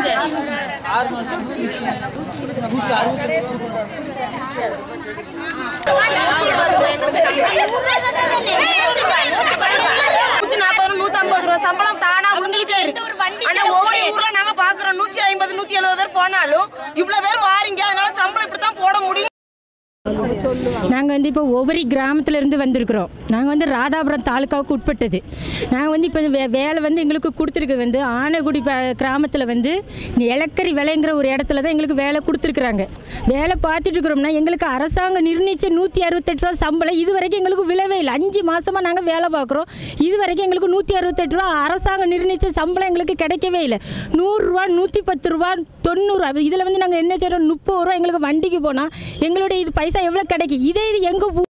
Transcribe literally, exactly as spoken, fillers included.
நூத்தம்பது ரூபாய் சம்பளம் தானா விழுந்துகிட்டே இருக்கு. ஆனா ஒவ்வொரு ஊர்ல நாங்க பாக்குறோம் நூற்றி ஐம்பது நூற்றி எழுபது பேர் போனாலும் இவ்வளவு பேர் வாரீங்க, அதனால சம்பளம் இப்படித்தான் போட முடியும். நாங்கள் வந்து இப்போ ஒவ்வொரு கிராமத்திலேருந்து வந்திருக்கிறோம். நாங்கள் வந்து ராதாபுரம் தாலுக்காவுக்கு உட்பட்டது. நாங்கள் வந்து இப்போ வே வேலை வந்து எங்களுக்கு கொடுத்துருக்கு வந்து ஆனைக்குடி கிராமத்தில் வந்து எலக்கரி விலைங்கிற ஒரு இடத்துல தான் எங்களுக்கு வேலை கொடுத்துருக்குறாங்க. வேலை பார்த்துட்டு இருக்கிறோம்னா எங்களுக்கு அரசாங்கம் நிர்ணயிச்ச நூற்றி அறுபத்தெட்டு ரூபா சம்பளம் இது வரைக்கும் எங்களுக்கு விழவே இல்லை. அஞ்சு மாதமாக நாங்கள் வேலை பார்க்குறோம். இது வரைக்கும் எங்களுக்கு நூற்றி அறுபத்தெட்டு ரூபா அரசாங்கம் நிர்ணயிச்ச சம்பளம் எங்களுக்கு கிடைக்கவே இல்லை. நூறுரூவா நூற்றி பத்து ரூபா தொண்ணூறுரூவா இதில் வந்து நாங்கள் என்ன செய்கிறோம், முப்பது ரூபா எங்களுக்கு வண்டிக்கு போனால் எங்களுடைய இது பைசா எவ்வளோ கிடைக்கும். இதே இது எங்கள்